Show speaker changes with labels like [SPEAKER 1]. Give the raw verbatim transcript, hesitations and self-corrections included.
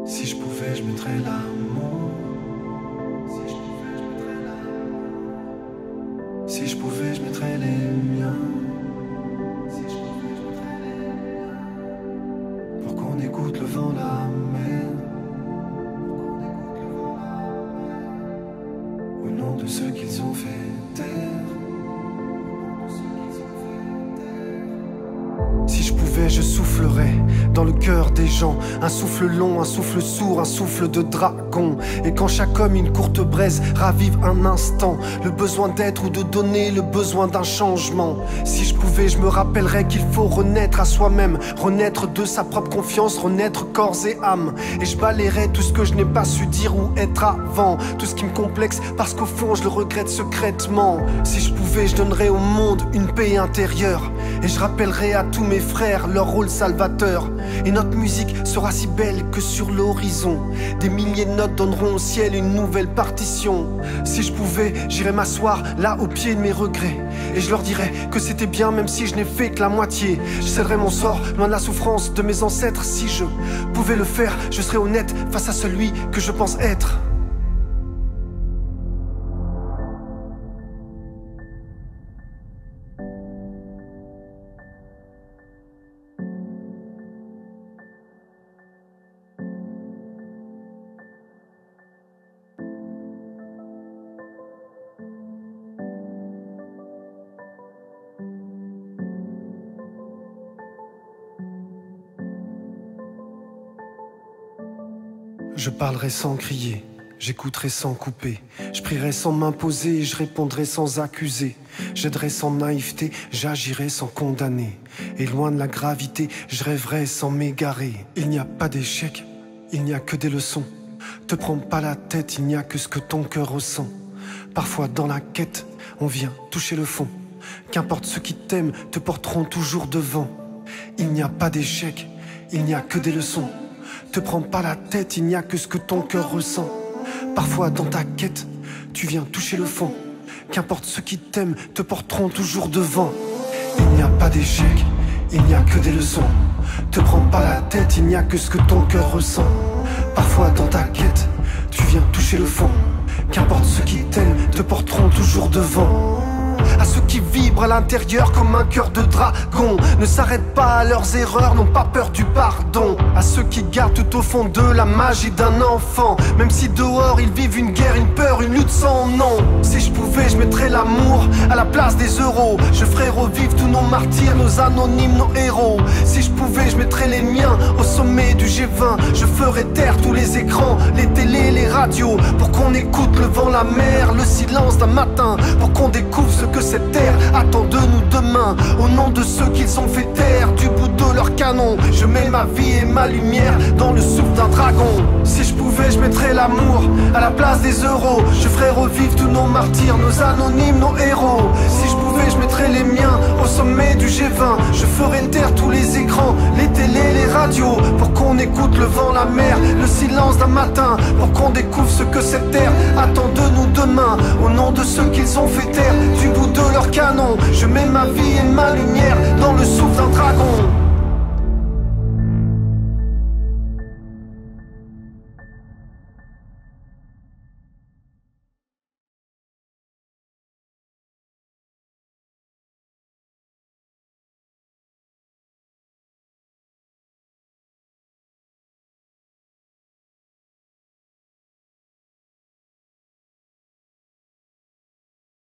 [SPEAKER 1] Si je pouvais, je mettrais l'amour. Si je pouvais, je mettrais l'amour. Si je pouvais, je mettrais les miens. Si je pouvais, je mettrais les miens. Pour qu'on écoute le vent, la mer. Pour qu'on écoute le vent, la mer. Au nom de ceux qu'ils ont fait taire. Au nom de ceux qu'ils ont fait taire. Si je pouvais, je soufflerais dans le cœur des gens. Un souffle long, un souffle sourd, un souffle de dragon. Et quand chaque homme, une courte braise, ravive un instant le besoin d'être ou de donner, le besoin d'un changement. Si je pouvais, je me rappellerais qu'il faut renaître à soi-même, renaître de sa propre confiance, renaître corps et âme. Et je balayerais tout ce que je n'ai pas su dire ou être avant, tout ce qui me complexe parce qu'au fond je le regrette secrètement. Si je pouvais, je donnerais au monde une paix intérieure. Et je rappellerai à tous mes frères leur rôle salvateur. Et notre musique sera si belle que sur l'horizon des milliers de notes donneront au ciel une nouvelle partition. Si je pouvais, j'irais m'asseoir là au pied de mes regrets. Et je leur dirais que c'était bien même si je n'ai fait que la moitié. Je céderais mon sort loin de la souffrance de mes ancêtres. Si je pouvais le faire, je serais honnête face à celui que je pense être. Je parlerai sans crier, j'écouterai sans couper, je prierai sans m'imposer, je répondrai sans accuser, j'aiderai sans naïveté, j'agirai sans condamner, et loin de la gravité, je rêverai sans m'égarer. Il n'y a pas d'échec, il n'y a que des leçons. Te prends pas la tête, il n'y a que ce que ton cœur ressent. Parfois dans la quête, on vient toucher le fond. Qu'importe ceux qui t'aiment te porteront toujours devant. Il n'y a pas d'échec, il n'y a que des leçons. Te prends pas la tête, il n'y a que ce que ton cœur ressent. Parfois dans ta quête, tu viens toucher le fond. Qu'importe ceux qui t'aiment te porteront toujours devant. Il n'y a pas d'échec, il n'y a que des leçons. Te prends pas la tête, il n'y a que ce que ton cœur ressent. Parfois dans ta quête, tu viens toucher le fond. Qu'importe ceux qui t'aiment te porteront toujours devant. À ceux qui vibrent à l'intérieur comme un cœur de dragon, ne s'arrêtent pas à leurs erreurs, n'ont pas peur du pardon. À ceux qui gardent tout au fond d'eux la magie d'un enfant, même si dehors ils vivent une guerre, une peur, une lutte sans nom. Si je pouvais, je mettrais l'amour à la place des euros. Je ferais revivre tous nos martyrs, nos anonymes, nos héros. Si je pouvais, je mettrais les miens au sommet du G vingt. Je ferais taire tous les écrans, les télés, les radios, pour qu'on écoute le vent, la mer, le silence d'un matin, pour qu'on découvre ce que cette terre attend de nous demain. Au nom de ceux qu'ils ont fait taire du bout de leur canon, je mets ma vie et ma lumière dans le souffle d'un dragon. Si je pouvais, je mettrais l'amour à la place des euros. Je ferais revivre tous nos martyrs, nos anonymes, nos héros. Si je pouvais, je mettrais les miens au sommet du G vingt. Je ferais taire tous les écrans, les télés, les radios, pour qu'on écoute le vent, la mer, le silence d'un matin, pour qu'on découvre ce que cette terre attend de nous demain. Au nom de ceux qu'ils ont fait taire du bout de leur canon, je mets ma vie et ma lumière dans le souffle d'un dragon.